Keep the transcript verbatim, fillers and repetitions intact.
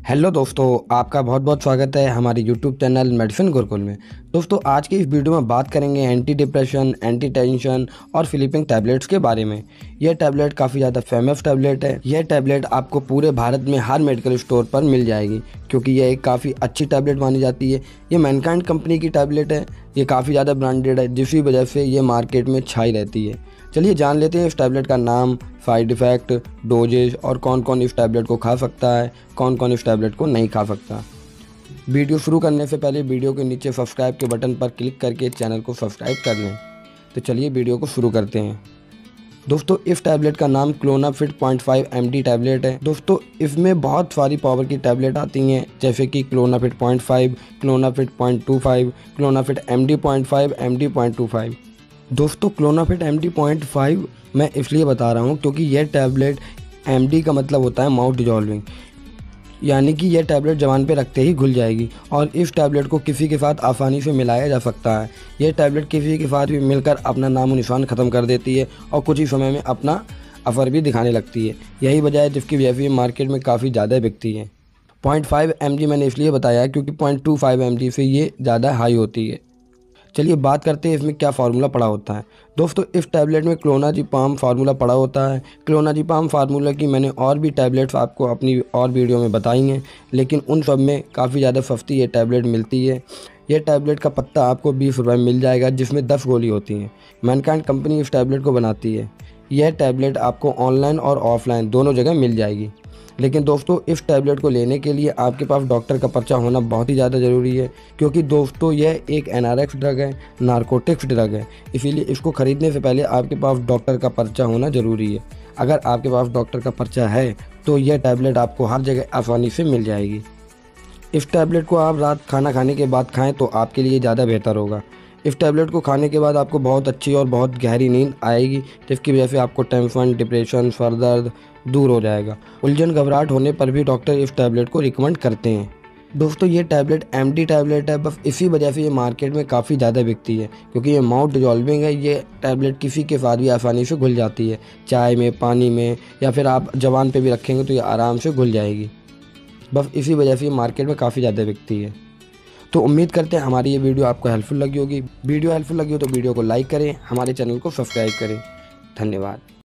Hello दोस्तों, आपका बहुत बहुत स्वागत है हमारे यूट्यूब चैनल मेडिसिन गुरुकुल में। दोस्तों, आज की इस वीडियो में बात करेंगे एंटी डिप्रेशन, एंटी टेंशन और स्लीपिंग टैबलेट्स के बारे में। यह टैबलेट काफ़ी ज़्यादा फेमस टैबलेट है। यह टैबलेट आपको पूरे भारत में हर मेडिकल स्टोर पर मिल जाएगी, क्योंकि यह एक काफ़ी अच्छी टैबलेट मानी जाती है। ये मैनकाइंड कंपनी की टैबलेट है। ये काफ़ी ज़्यादा ब्रांडेड है, जिसकी वजह से ये मार्केट में छाई रहती है। चलिए जान लेते हैं इस टैबलेट का नाम, साइड इफ़ेक्ट, डोजेज और कौन कौन इस टैबलेट को खा सकता है, कौन कौन इस टैबलेट को नहीं खा सकता। वीडियो शुरू करने से पहले वीडियो के नीचे सब्सक्राइब के बटन पर क्लिक करके चैनल को सब्सक्राइब कर लें। तो चलिए वीडियो को शुरू करते हैं। दोस्तों, इस टैबलेट का नाम Clonafit point five M D tablet है। दोस्तों, इसमें बहुत सारी पावर की टैबलेट आती हैं, जैसे कि Clonafit point five, Clonafit point two five, Clonafit M D point five, M D point two five. दोस्तों, Clonafit M D point five मैं इसलिए बता रहा हूँ क्योंकि यह टैबलेट, एम डी का मतलब होता है माउथ डिजॉल्विंग, यानी कि यह टैबलेट जबान पे रखते ही घुल जाएगी और इस टैबलेट को किसी के साथ आसानी से मिलाया जा सकता है। यह टैबलेट किसी के साथ भी मिलकर अपना नामो निशान ख़त्म कर देती है और कुछ ही समय में अपना असर भी दिखाने लगती है। यही वजह है जिसकी वजह से मार्केट में काफ़ी ज़्यादा बिकती है। पॉइंट फाइव एम जी मैंने इसलिए बताया क्योंकि point two five M G से ये ज़्यादा हाई होती है। चलिए बात करते हैं इसमें क्या फार्मूला पड़ा होता है। दोस्तों, इस टैबलेट में क्लोनाज़ेपाम फार्मूला पड़ा होता है। क्लोनाज़ेपाम फार्मूला की मैंने और भी टैबलेट्स आपको अपनी और वीडियो में बताई हैं, लेकिन उन सब में काफ़ी ज़्यादा सस्ती ये टैबलेट मिलती है। यह टैबलेट का पत्ता आपको बीस रुपये में मिल जाएगा, जिसमें दस गोली होती हैं। मैनकाइंड कंपनी इस टैबलेट को बनाती है। यह टैबलेट आपको ऑनलाइन और ऑफलाइन दोनों जगह मिल जाएगी। लेकिन दोस्तों, इस टैबलेट को लेने के लिए आपके पास डॉक्टर का पर्चा होना बहुत ही ज़्यादा ज़रूरी है, क्योंकि दोस्तों यह एक एनआरएक्स ड्रग है, नारकोटिक्स ड्रग है। इसीलिए इसको ख़रीदने से पहले आपके पास डॉक्टर का पर्चा होना ज़रूरी है। अगर आपके पास डॉक्टर का पर्चा है तो यह टैबलेट आपको हर जगह आसानी से मिल जाएगी। इस टैबलेट को आप रात खाना खाने के बाद खाएँ तो आपके लिए ज़्यादा बेहतर होगा। इस टैबलेट को खाने के बाद आपको बहुत अच्छी और बहुत गहरी नींद आएगी, जिसकी वजह से आपको टेंशन, डिप्रेशन, सर दर्द दूर हो जाएगा। उलझन घबराहट होने पर भी डॉक्टर इस टैबलेट को रिकमेंड करते हैं। दोस्तों, ये टैबलेट एम डी टैबलेट है, बस इसी वजह से ये मार्केट में काफ़ी ज़्यादा बिकती है, क्योंकि ये माउथ डिजॉल्विंग है। ये टैबलेट किसी के साथ भी आसानी से घुल जाती है, चाय में, पानी में, या फिर आप जबान पे भी रखेंगे तो ये आराम से घुल जाएगी। बस इसी वजह से ये मार्केट में काफ़ी ज़्यादा बिकती है। तो उम्मीद करते हैं हमारी ये वीडियो आपको हेल्पफुल लगी होगी। वीडियो हेल्पफुल लगी हो तो वीडियो को लाइक करें, हमारे चैनल को सब्सक्राइब करें। धन्यवाद।